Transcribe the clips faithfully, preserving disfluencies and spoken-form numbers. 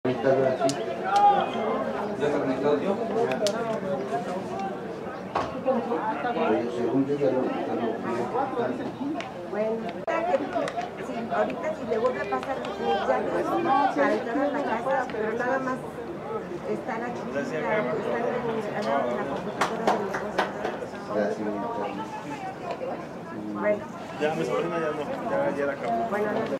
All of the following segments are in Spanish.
¿Ya está conectado, tío? Según yo ya lo bueno, sí, ahorita si le vuelve a pasar ya no para entrar a la casa, pero nada más estar aquí, estar al lado de la computadora del negocio. Bueno. Ya, mi sobrina ya no, ya, ya la acabó. Bueno, no.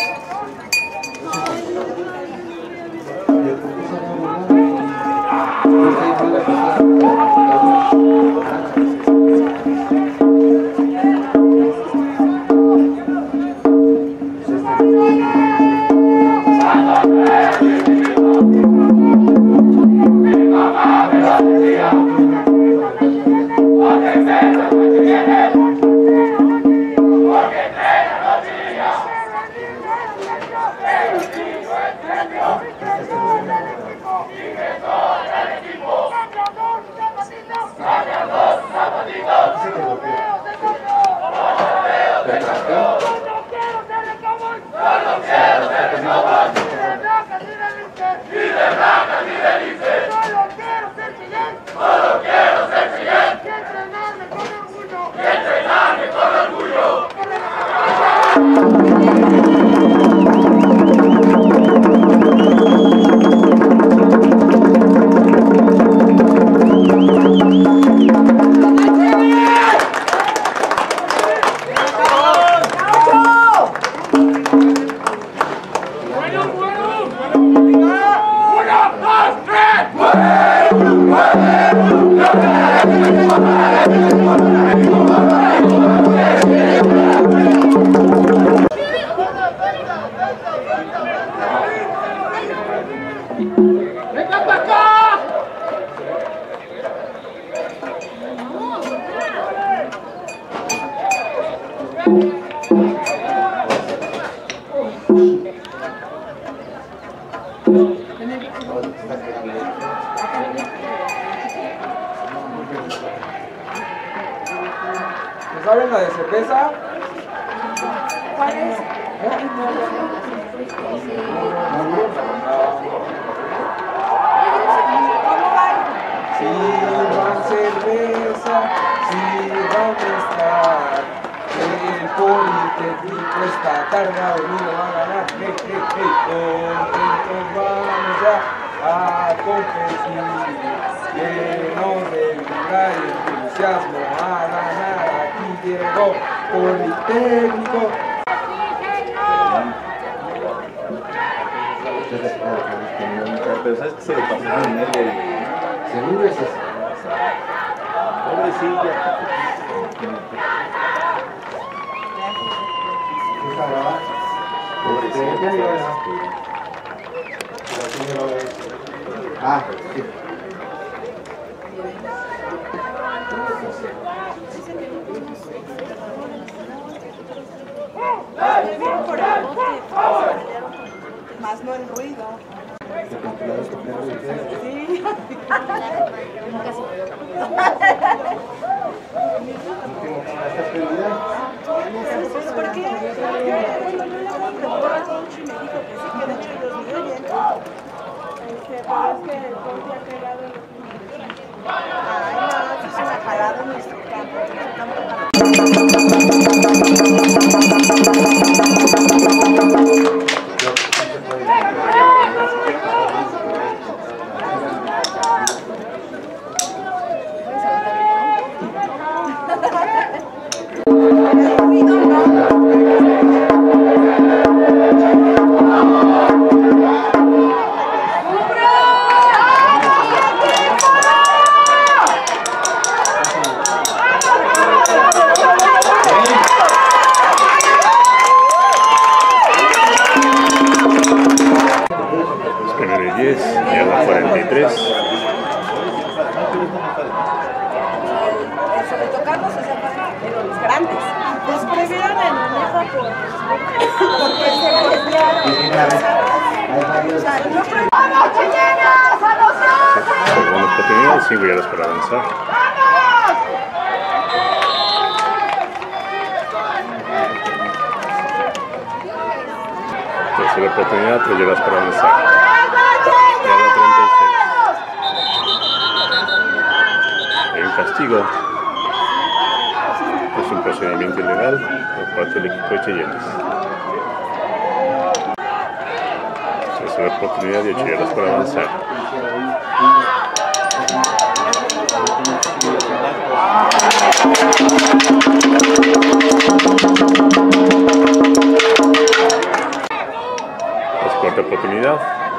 ¿Saben la de cerveza? ¿Cuál es? ¿Cómo va? Sirvan cerveza, sirvan estar. El Politécnico esta tarde ha venido a ganar. Hey, hey, hey, contentos vamos ya a competir. Llenos de vida y entusiasmo a ganar. Aquí llegó Politécnico. Pero sabes que se lo pasó en medio. Seguro es eso. Pobrecilla. Ah, sí. Más no el ruido. Sí. ¿Por qué? Yo cuando yo le preguntaba a Conchi me dijo que sí, que de hecho ellos me oyen. Este, pero es que el Conchi ha pegado en los Ay, no, eso es una parada en nuestro campo. diez y a la cuarenta y tres. Sobre tocarnos esa parte, pero los grandes. Los previeron en la mesa por... porque se desviaron. ¡Vamos, chilenas! ¡A los Segunda oportunidad, cinco yardas para avanzar. Tercera oportunidad, tres yardas para avanzar. totalmente ilegal por parte del equipo de Cheyennes. Tercera oportunidad de Cheyennes para avanzar. Es cuarta oportunidad.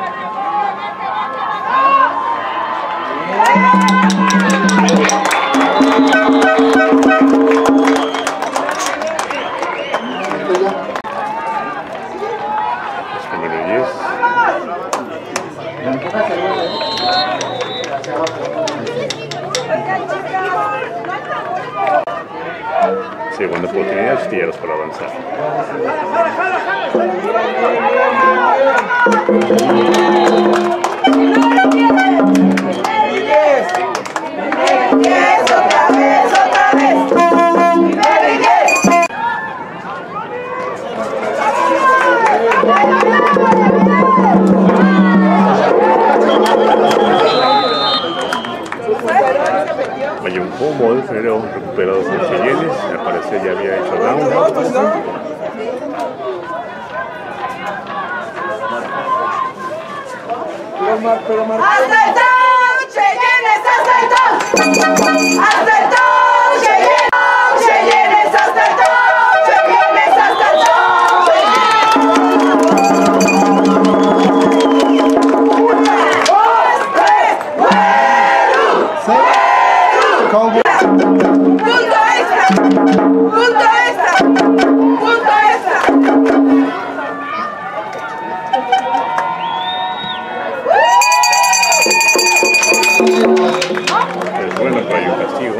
Es primero y diez. Segunda oportunidad, Astilleros para avanzar. Otra vez, otra vez. Hay un combo, pero recuperado por Cheyennes. Al parecer ya había hecho down. ¡Hasta el down, Cheyennes! ¡Hasta el down! ¡Hasta el down, Cheyennes! ¡Cheyennes! ¡Hasta el down! ¡Cheyennes! ¡Hasta el ¡Punto extra! ¡Punto extra! ¡Punto extra! Es bueno, pero hay un castigo.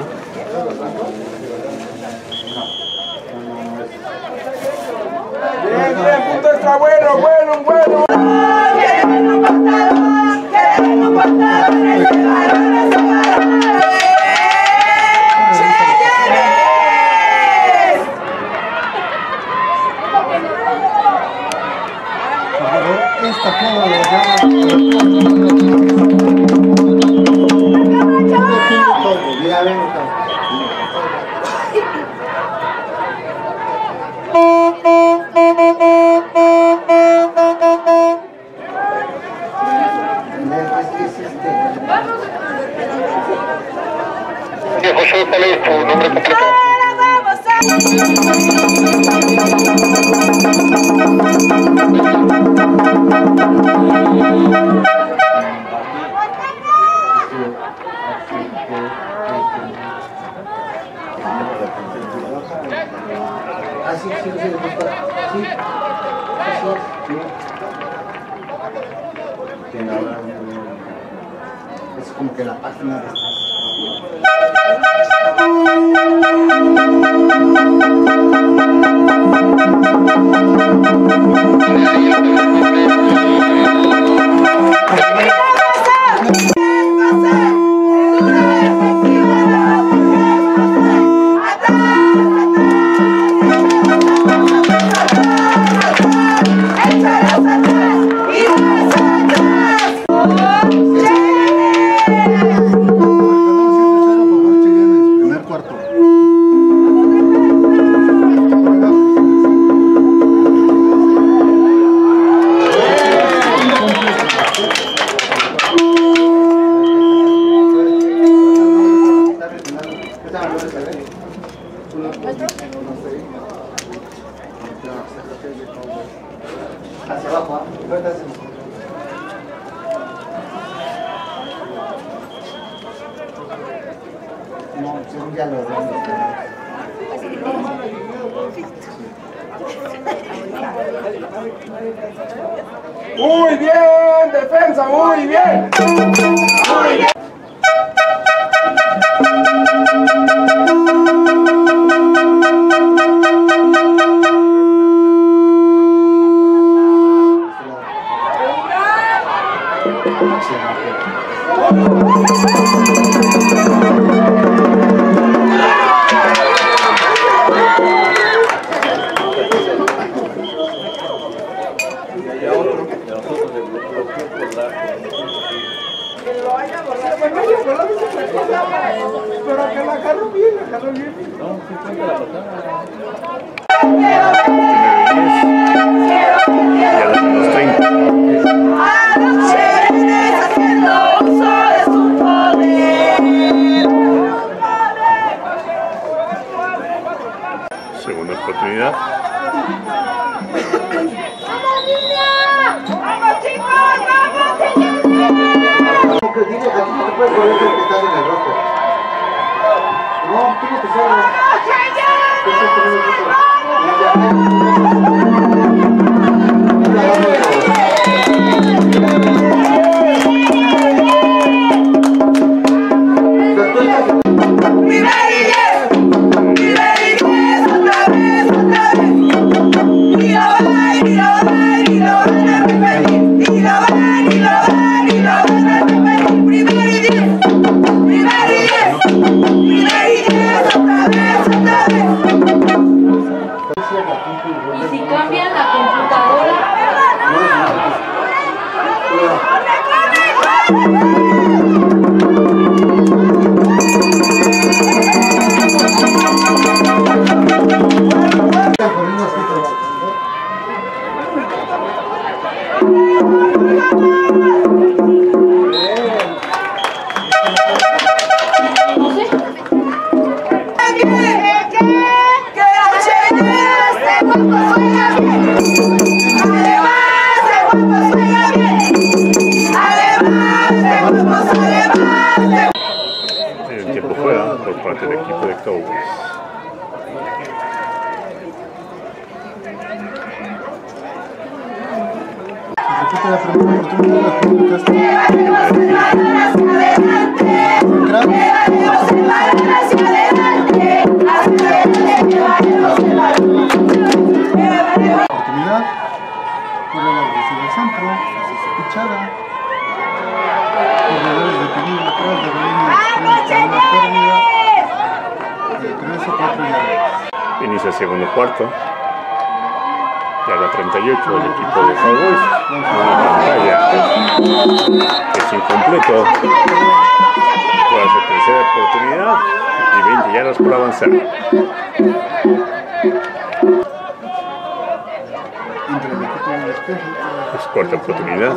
Bien, bien, punto extra, bueno, bueno, bueno. ¡Queremos un portador! ¡Queremos un portador! ¡Ese varón, ese varón! Esta prueba de ya ven José, ¿cuál es tu nombre completo? Ah, sí, sí, sí, sí, sí, sí, es como que la página de hacia abajo, no, según ya lo Muy bien, defensa, muy bien. Muy bien. lo haya volado. Bueno, no haya volado es otra cosa, pero que la agarró bien, la agarró bien. No, sí cuenta la patada. Ya de menos treinta. Segunda oportunidad. Dile, aquí no te puedes volver que estás en el rojo. No, tienes que ser. Y si cambian la computadora, no sé. El tiempo fuera por parte del equipo de Cowboys. Repite la primera oportunidad, oportunidad, corre la velocidad del centro, hace su pichada, corredores de peligro atrás de la línea de una pérdida de tres o cuatro yardas. Inicia el segundo cuarto. Ya la treinta y ocho del equipo de Cowboys. Una pantalla es incompleto. Puede ser tercera oportunidad y veinte yardas por avanzar. Entre el equipo de despeje. Es cuarta oportunidad.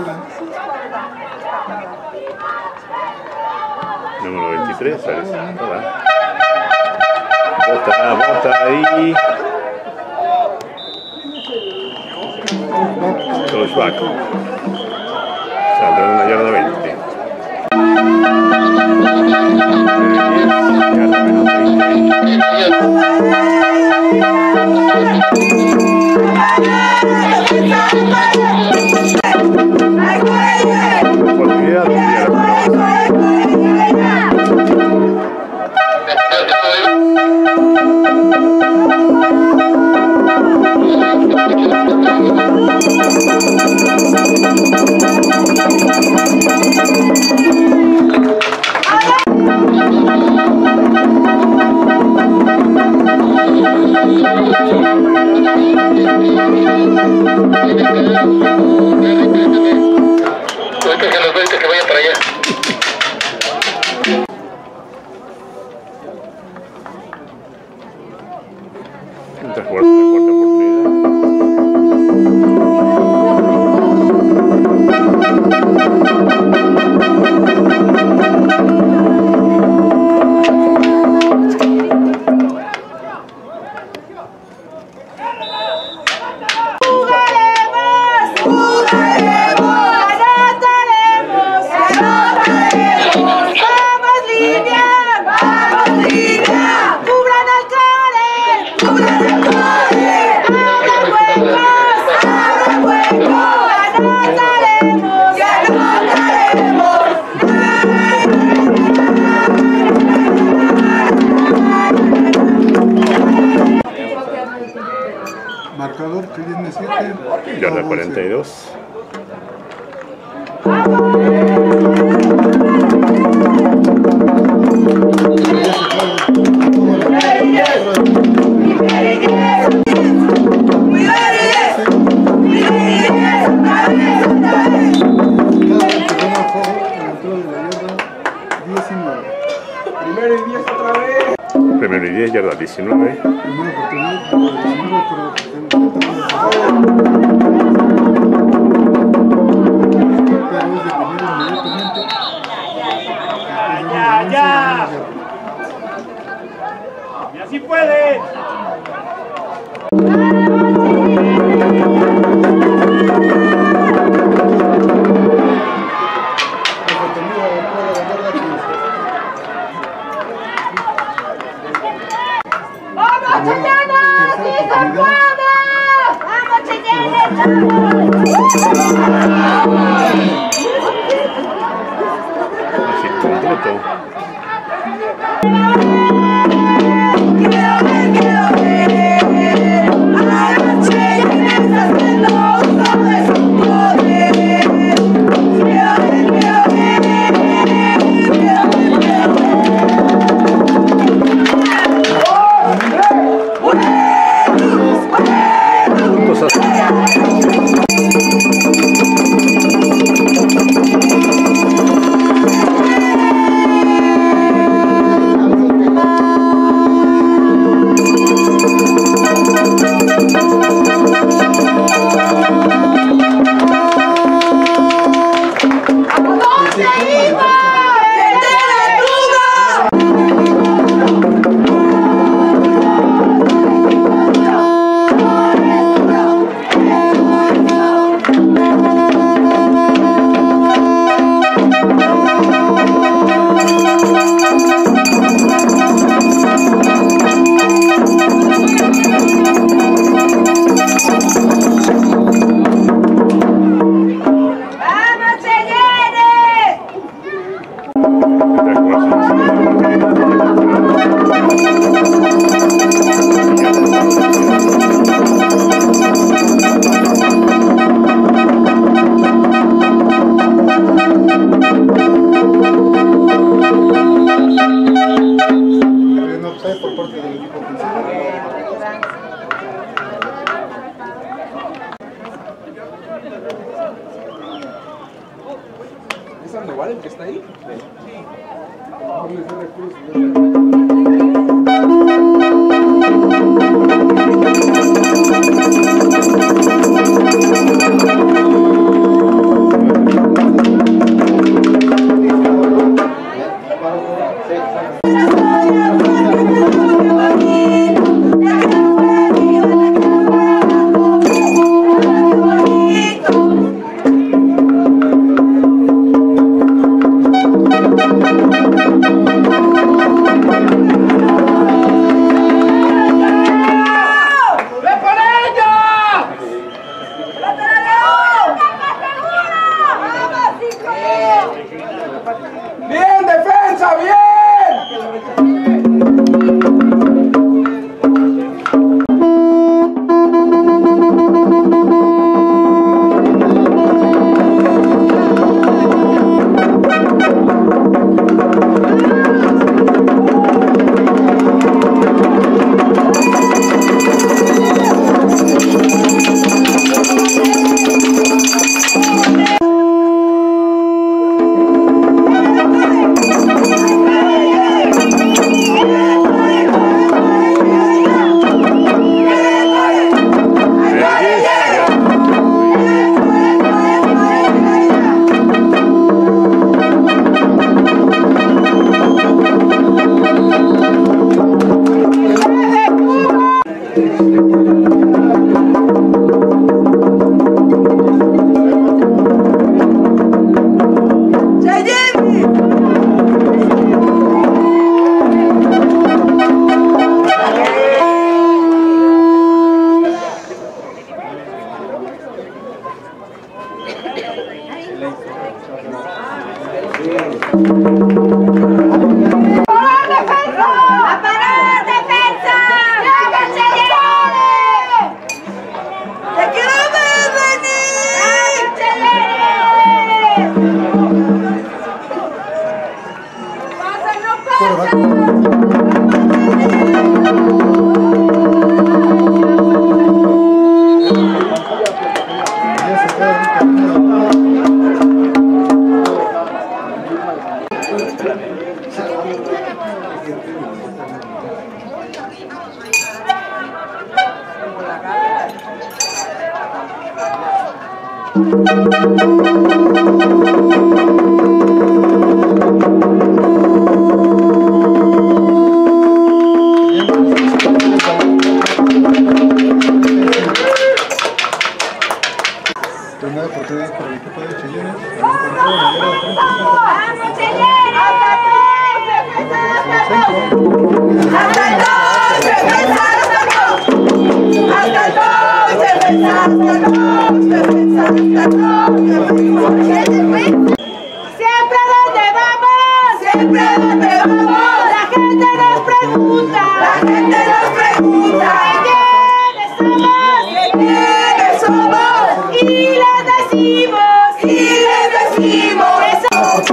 Número veintitrés, Alessandra. Bota, bota ahí. Touchback. Saldrá una yarda veinte. Yarda menos oportunidad, ya Ahorita que los veinte que vayan para allá. Mientras jugarse la cuarta oportunidad. Marcador que viene siete. Yarda cuarenta y dos. Cada vez que toma el juego, dentro de la yarda, primero y diez, yarda diecinueve. Primera oportunidad, diecinueve por pero es detenido inmediatamente. Ya, ya. Y así puede. ¡Vamos, Cheyennes! ¡Sí se puede! ¡Vamos, Cheyennes! Así completo. Por parte del equipo ofensivo. ¿Es Sandoval el que está ahí? Sí. ¡Bien, defensa! ¡Bien! Primera oportunidad para el equipo de Cheyenne. ¡Vamos, Siempre donde vamos, siempre donde vamos, la gente nos pregunta, la gente nos pregunta, ¿quiénes somos? ¿Quiénes somos? Y les decimos, y les decimos, que somos.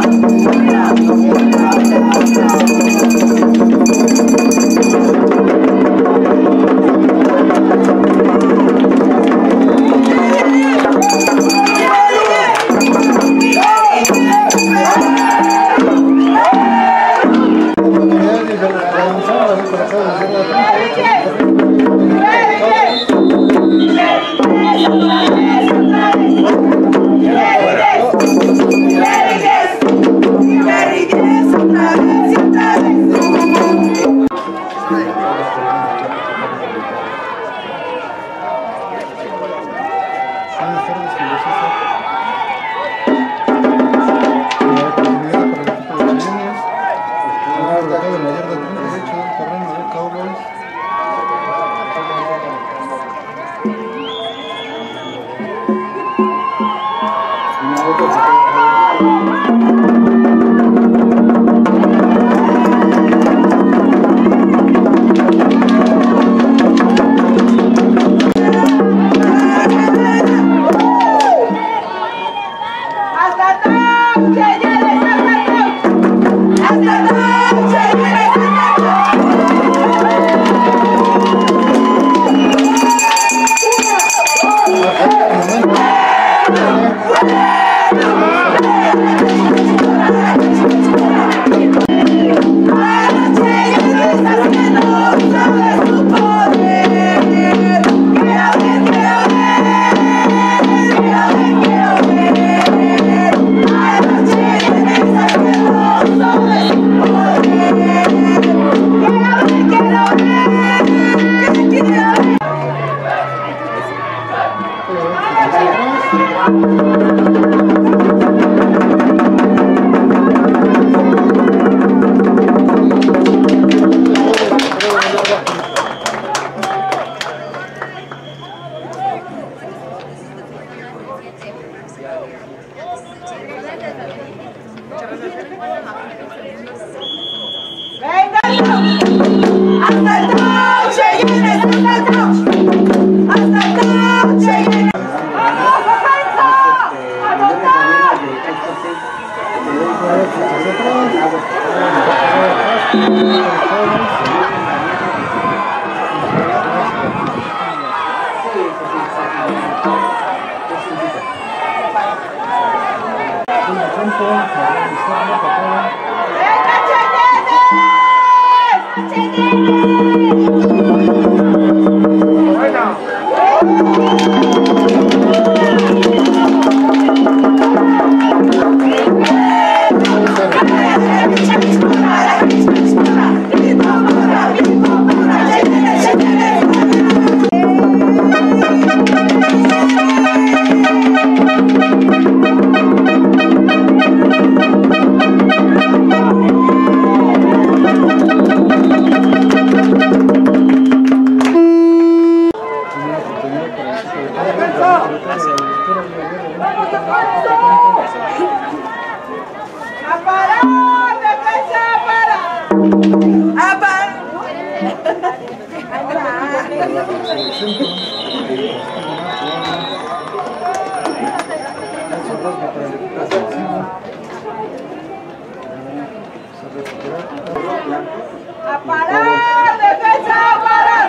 ¡A parar! ¡Defensa! ¡A parar!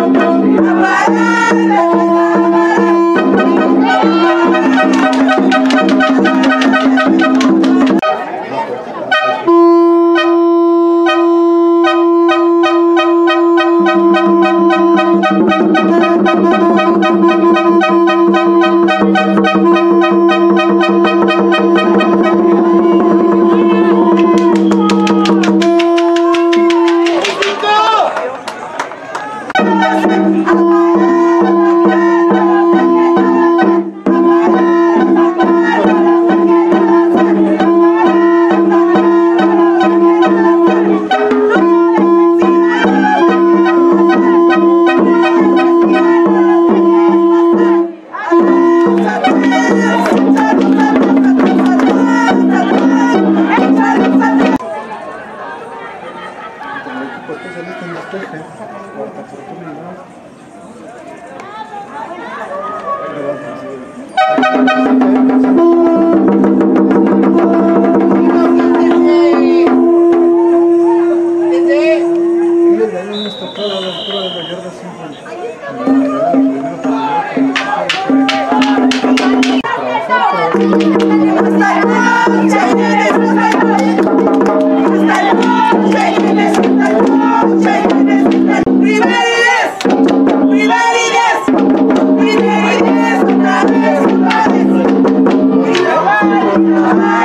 ¡A parar! ¡A parar!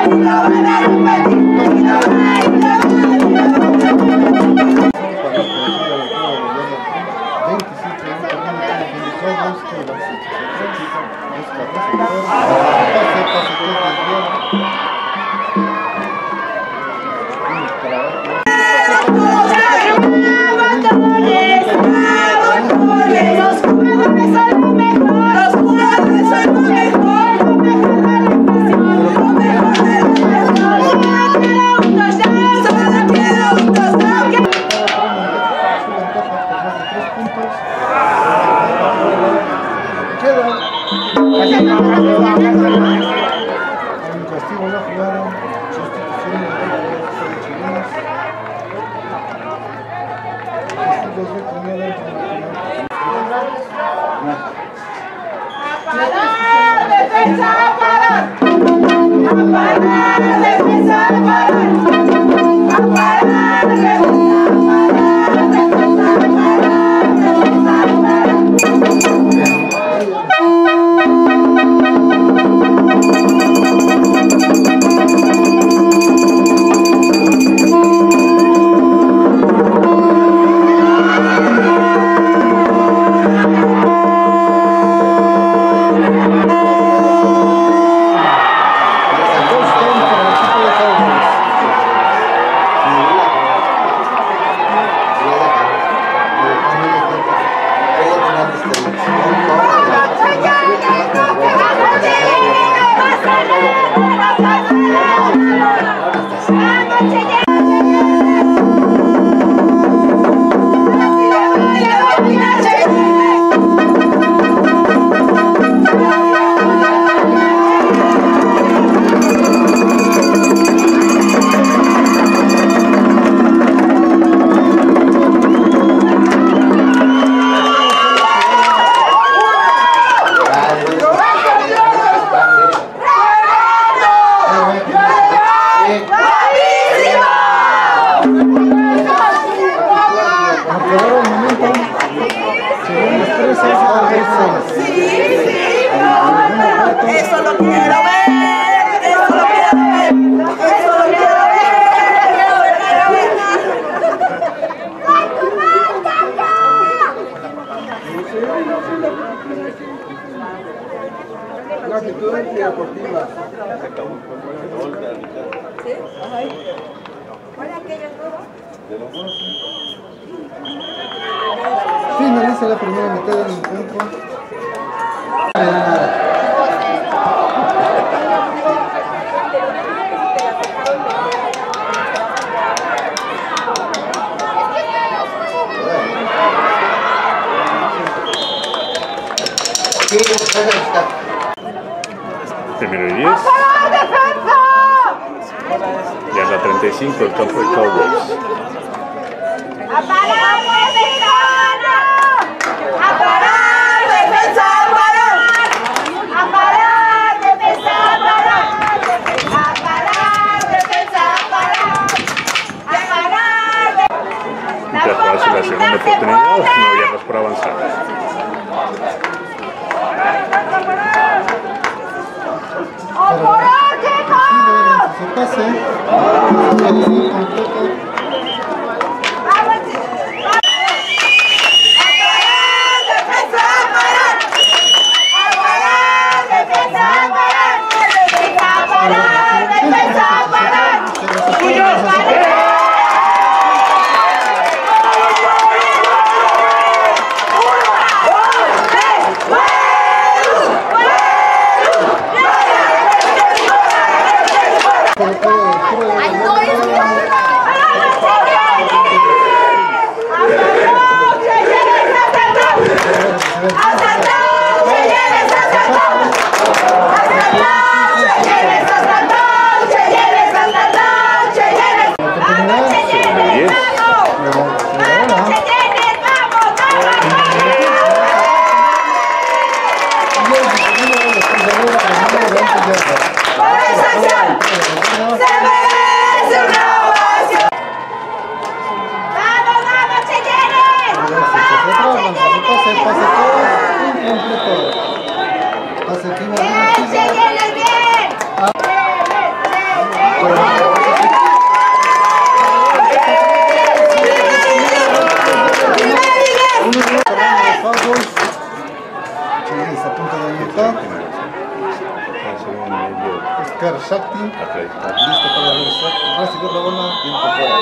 Finaliza la primera mitad del encuentro. Primero y diez. Ya es la treinta y cinco, el campo de Cowboys. ¡A parar, mexicano! ¡A parar, defensa, a parar! ¡A parar, defensa, a parar! ¡A parar, defensa, a parar! ¡A parar! Ya para hacer la segunda oportunidad, no yardas por avanzar. ¡A parar, chicos! Se pase. El completo. ¡Ay, no! Oscar Shakti, listo para recibir la bola, tiempo fuera.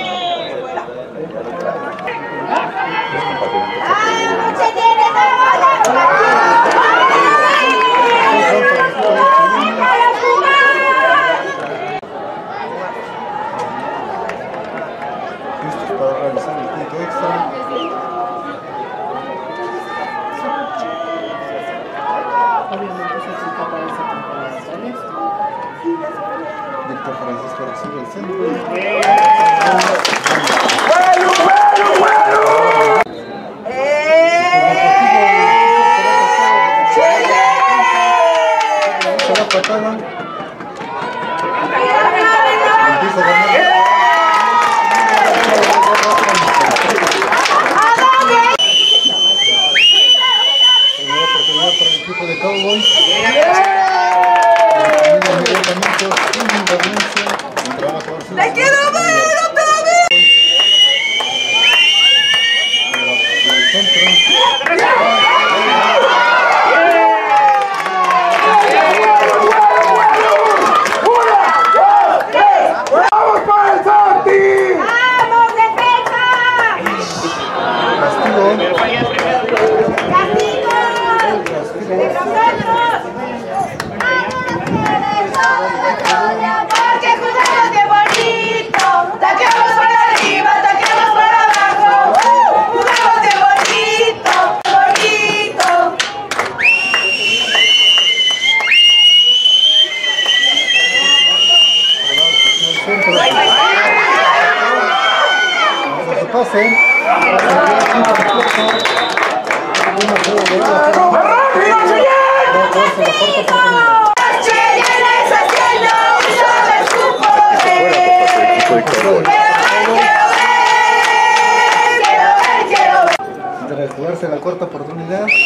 Listos para realizar el punto extra. Víctor Francisco recibe el centro. ¡Bueno, bueno, bueno! Se la patada. Empieza a ganar. Primera oportunidad para el equipo de Cowboys. Inmediatamente sin intervención. Entraba a jugar su... ¡Le quiero ver otra vez! El centro. ¡Vamos para el Santi! ¡Vamos, defensa! Castigo. ¡Castigo! ¡De nosotros! ¡Que jugamos de bonito! ¡Taquemos para arriba, taquemos para abajo! ¡Jugamos de bonito, bonito! Vamos a su pase. Tras jugarse la cuarta oportunidad, se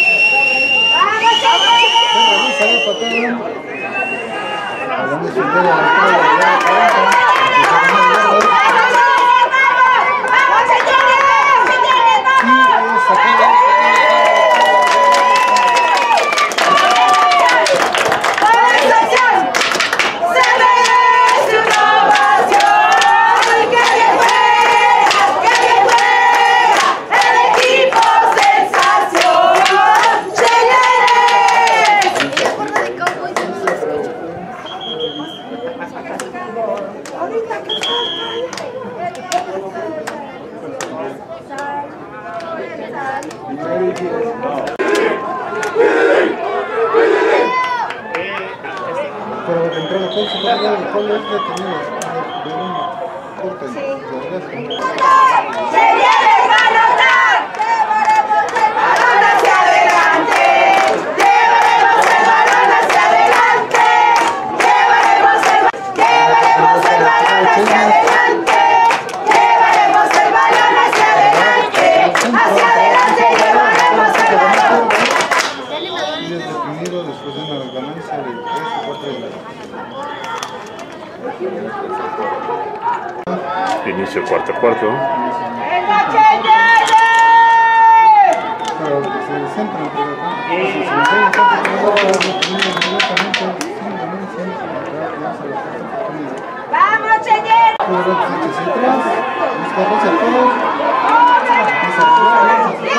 realiza la patada. Balón de Sundera a la altura de la cuarenta. Pero de entrada con su carrera de Pablo es detenido de un corte de desgaste. ¡Se viene el balonar! ¡Llevaremos el balón hacia adelante! ¡Llevaremos el balón hacia adelante! ¡Llevaremos el ¡Llevaremos el balón hacia adelante! ¡Llevaremos el balón hacia adelante! ¡Hacia adelante llevaremos el balón! Y es detenido después de una ganancia de tres o cuatro goles. Inicio cuarto cuarto. Pero que se centra entre los dos. Si se centra en cuarto cuarto, va a detener inmediatamente sin ganancia para quedarse a la cuarta oportunidad. ¡Vamos, Cheñer! Pero Sánchez atrás, busca receptor. Empieza a jugar.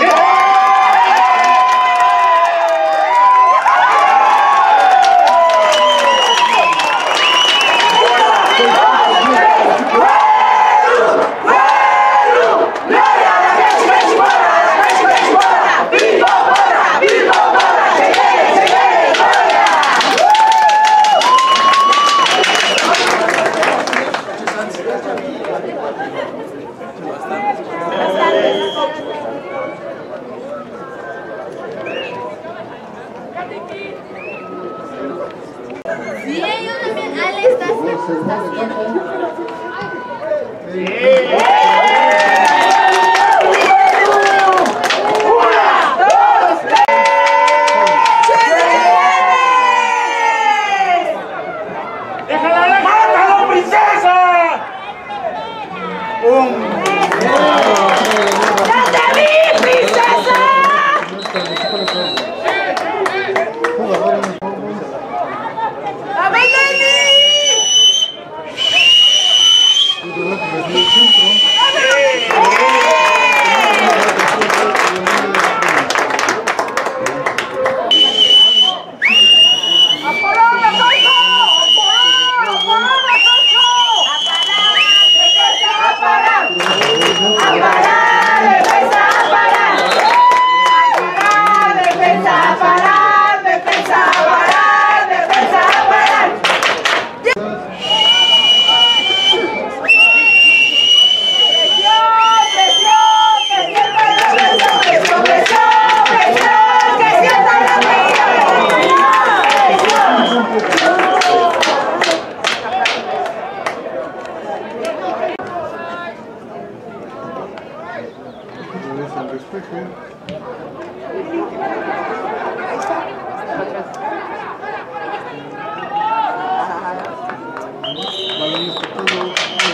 Sí, yo también. Ale, estás está haciendo. ¡Mátalo, princesa! despeje. Balones tocados.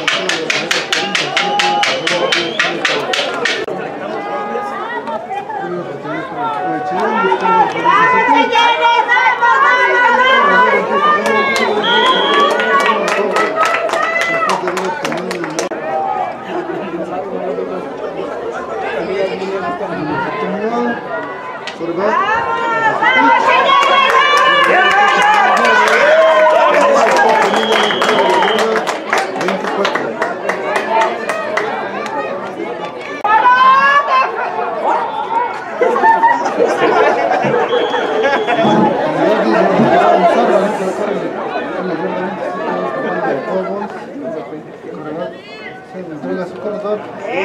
Entrega su corredor.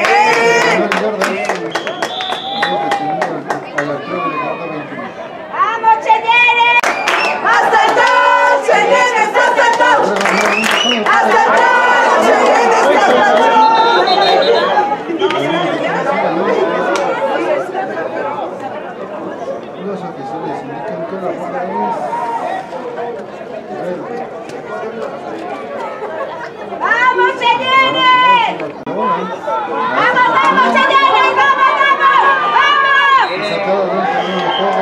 ¡Vamos, Cheyeres! ¡Hasta el dos! ¡Cheyeres, hasta el dos! ¡Hasta el dos! ¡Cheyeres, hasta el dos! Los oficiales indican que la ronda es... ¡Vamos, Cheyeres! ¡Vamos, vamos, Cheyeres! ¡Vamos, vamos! ¡Vamos! Sacado de un terreno de juego.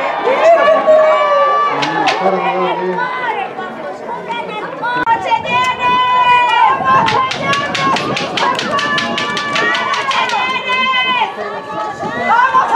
Para nivel de... ¡Vamos, Cheyeres! ¡Vamos, Cheyeres! ¡Vamos,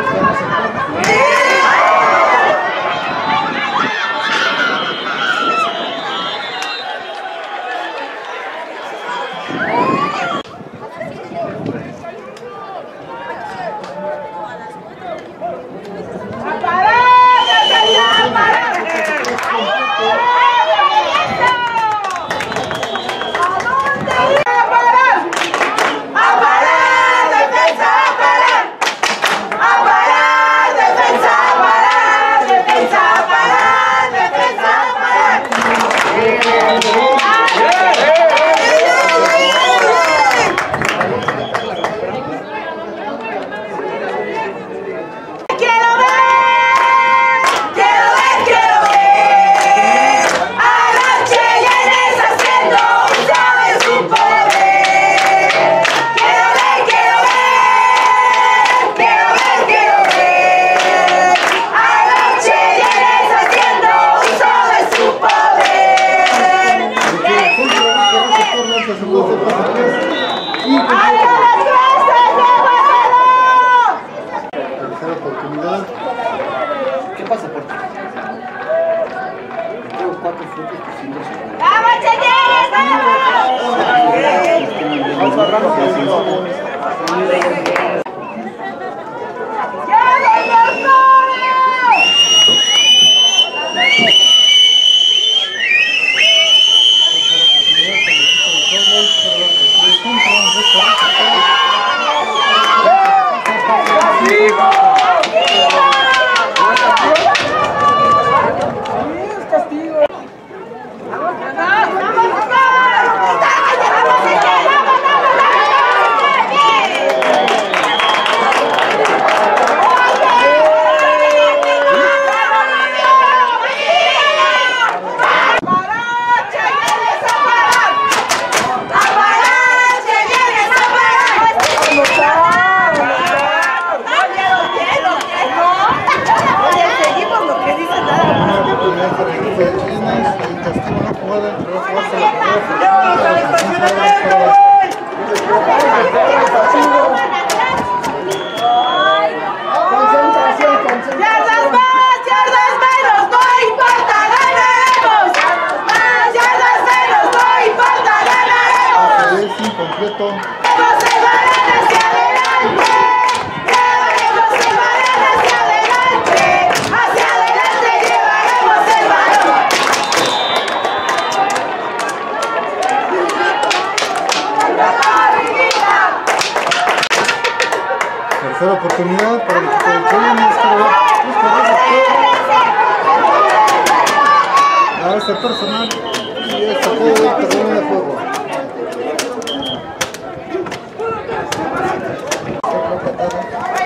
¿Qué pasa por ti? Tengo cuatro frutos que sin dos. ¡Vamos, Cheyeres! ¡Vamos! Tercera oportunidad para el equipo de Cheyenne. A este personal y este juego y terreno de juego. Está patada.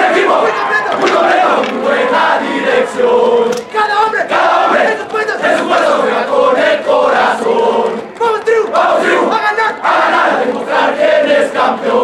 equipo muy completo, muy completo, muy buena dirección. Cada hombre, cada hombre, en sus puestos, en sus puestos, juega con el corazón. Vamos triunfo, vamos triunfo, a ganar, a ganar, a demostrar quién es campeón.